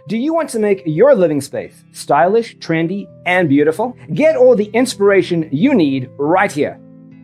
Do you want to make your living space stylish, trendy, and beautiful? Get all the inspiration you need right here.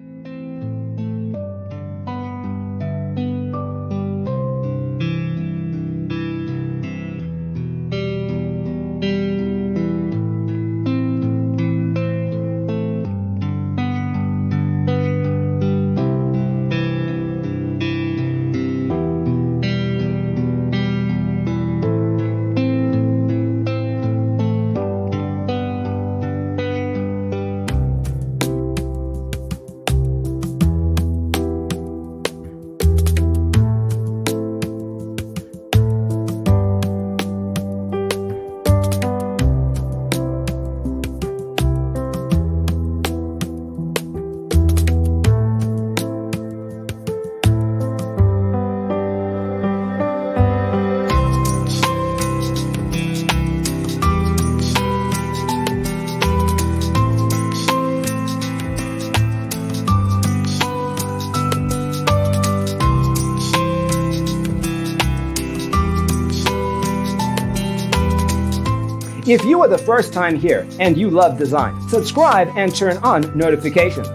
If you are the first time here and you love design, subscribe and turn on notifications.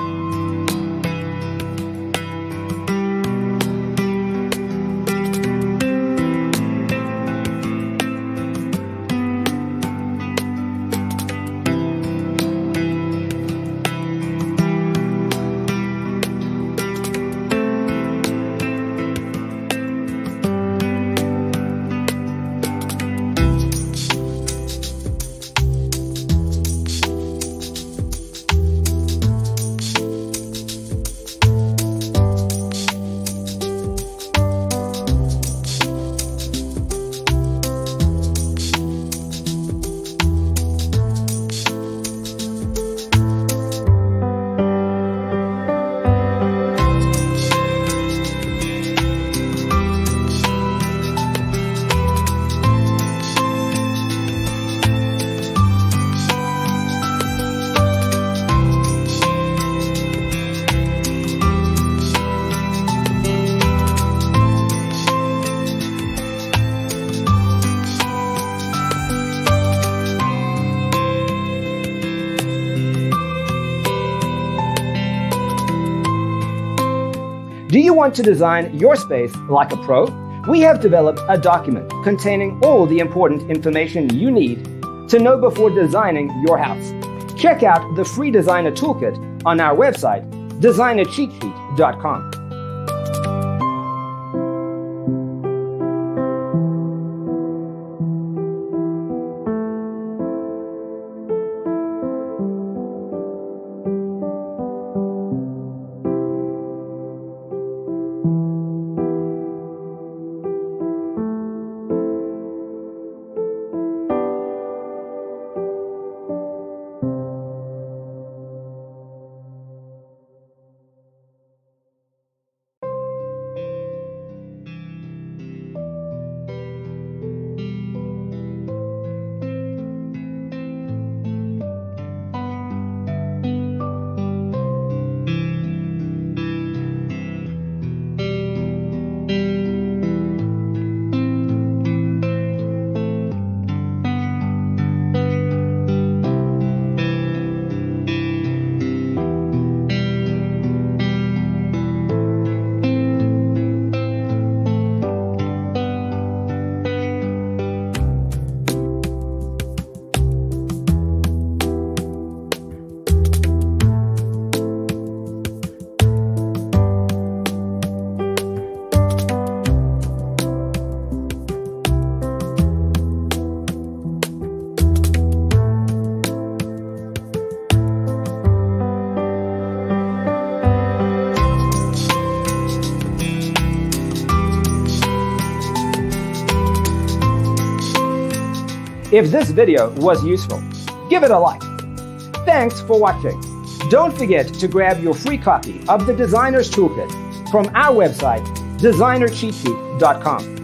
Do you want to design your space like a pro? We have developed a document containing all the important information you need to know before designing your house. Check out the free designer toolkit on our website, designercheatsheet.com. If this video was useful, give it a like. Thanks for watching. Don't forget to grab your free copy of the Designer's Toolkit from our website, designercheatsheet.com.